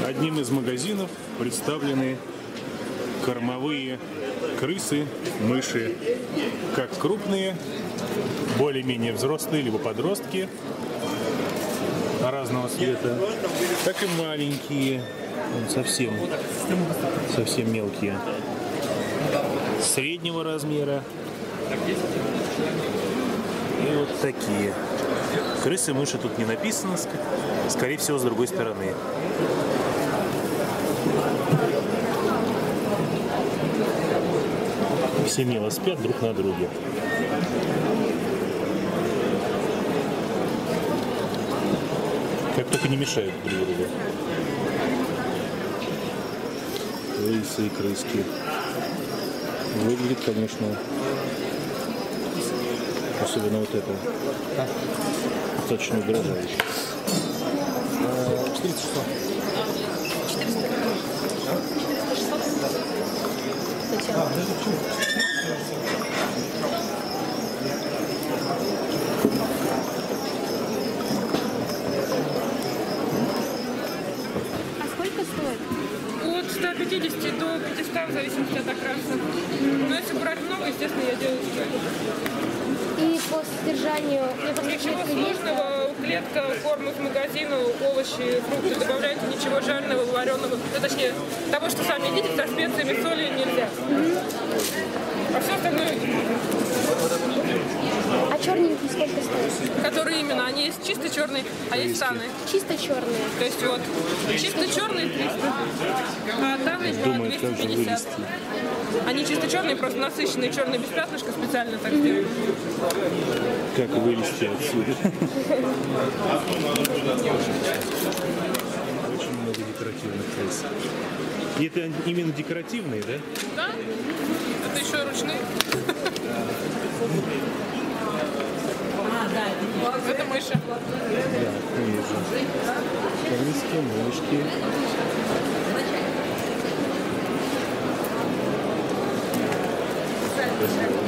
Одним из магазинов представлены кормовые крысы, мыши, как крупные, более-менее взрослые, либо подростки разного цвета, так и маленькие, совсем мелкие, среднего размера и вот такие. Крысы, мыши тут не написано, скорее всего, с другой стороны. Все мило спят друг на друге. Как только не мешают друг другу. Крысы и крыски. Выглядит, конечно, особенно вот это. Достаточно угрожающе. 400. А сколько стоит? От 150 до 500 в зависимости от окраса. Но если брать много, естественно, я делаю стоит. И по содержанию... Ничего сложного, клетка, корм из магазина, овощи, фрукты. Добавляйте ничего жареного, вареного. Ну, точнее, того, что сами едите, со специями, соли нельзя. А все остальное... А черненькие сколько стоит? Которые именно? Они есть чисто черные, а есть таны. Чисто черные. То есть вот, чисто черные 300, а таны по Думаю, как же 250. вывести. Они чисто черные, просто насыщенные черные без пятнышка специально так сделали. Как вылезти отсюда? Очень много декоративных крыс. И это именно декоративные, да? Да? Это еще ручные. Это мыши. Да, вижу. Крыски, мышки. Спасибо.